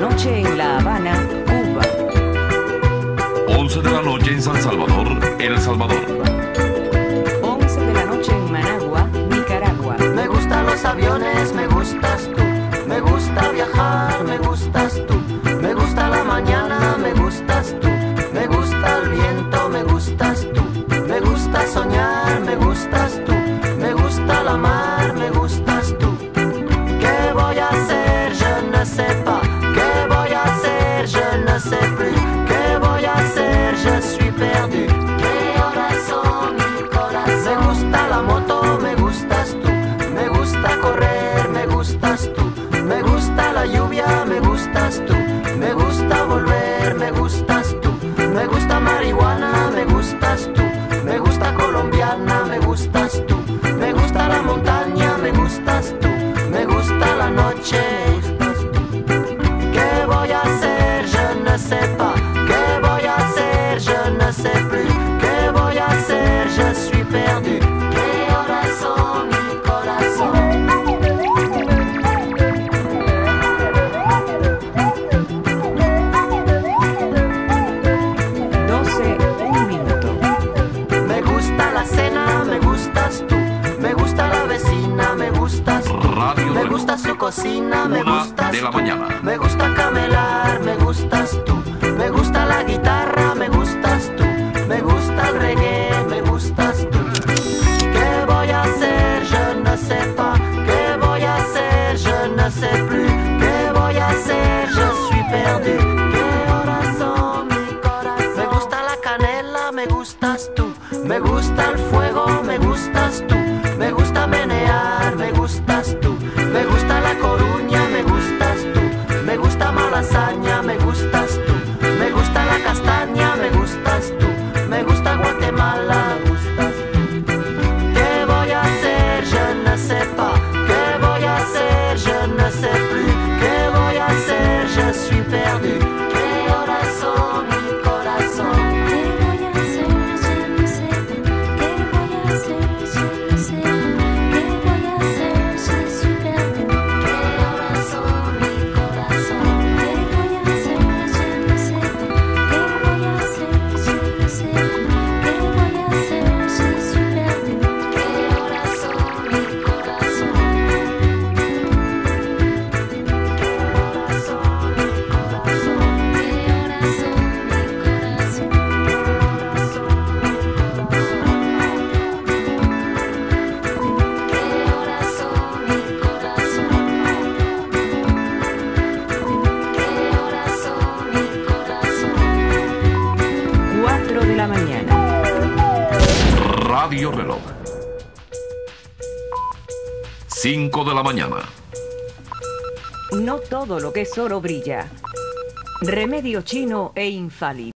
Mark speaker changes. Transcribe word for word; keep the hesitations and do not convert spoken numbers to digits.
Speaker 1: noche en La Habana, Cuba.
Speaker 2: once de la noche en San Salvador, El Salvador.
Speaker 1: once de la noche en Managua, Nicaragua.
Speaker 3: Me gustan los aviones, me gustas tú. Me gusta viajar, me gustas tú. Me gusta la mañana, me gustas tú. Me gusta el viento, me gustas tú. Me gusta soñar, me gustas tú. Me gusta la mar, me gustas tú. ¿Qué voy a hacer? Je ne sais pas. ¿Qué voy a hacer? Je ne sais plus. ¿Qué voy a hacer? Je suis perdu. ¿Qué horas son, mi corazón? Me gusta la moto, me gustas tú. Me gusta correr, me gustas tú. Me gusta la lluvia, me gustas tú. Me gusta volver, me gustas tú. Me gusta marihuana, me gustas tú. Me gusta colombiana, me gustas tú. Me gusta la montaña, me gustas tú. Me gusta la noche, me gustas tú. ¿Qué voy a hacer? Je ne sais pas. ¿Qué voy a hacer? Je ne sais plus. ¿Qué voy a hacer? Je suis perdu. ¿Qué horas son, mi corazón?
Speaker 1: doce, un minuto.
Speaker 3: Me gusta la cena, me gustas tú. Me gusta la vecina, me gustas tú.
Speaker 2: Radio
Speaker 3: Me
Speaker 2: Reloj.
Speaker 3: gusta su cocina, me
Speaker 2: Una
Speaker 3: gustas
Speaker 2: de la
Speaker 3: tú.
Speaker 2: mañana.
Speaker 3: Me gusta camelar, me gustas tú. Me gusta la guitarra, me gustas tú. Me gusta el reggae, me gustas tú. ¿Qué voy a hacer? Je ne sais pas. ¿Qué voy a hacer? Je ne sais plus. ¿Qué voy a hacer? Je suis perdu. ¿Qué horas son, mi corazón? Me gusta la canela, me gustas tú. Me gusta el fuego, me gustas tú. Me gusta menear, me gustas tú. Me gusta La Coruña, me gustas tú. Me gusta Malasaña, me gustas tú. Me gusta la castaña, me gustas tú. Me gusta Guatemala, me gustas tú. ¿Qué voy a hacer? Je ne sais pas. ¿Qué voy a hacer? Je ne sais plus. ¿Qué voy a hacer? Je suis perdu. ¿Qué horas son, mi corazón?
Speaker 4: ¿Qué voy a hacer? Je ne sais pas. ¿Qué voy a hacer? Je ne sais pas. ¿Qué voy a hacer? Je suis perdu.
Speaker 3: ¿Qué horas son, mi corazón?
Speaker 4: ¿Qué voy a hacer? Je ne sais pas. ¿Qué voy a hacer? Je ne sais pas. ¿Qué voy a hacer? Je suis perdu.
Speaker 3: ¿Qué horas son, mi corazón? ¿Qué horas son, mi corazón?
Speaker 4: ¿Qué horas son, mi corazón?
Speaker 3: ¿Qué horas son, mi corazón? ¿Qué horas son, mi corazón?
Speaker 1: cuatro de la mañana.
Speaker 2: Radio Reloj. cinco de la mañana.
Speaker 1: No todo lo que es oro brilla. Remedio chino e infalible.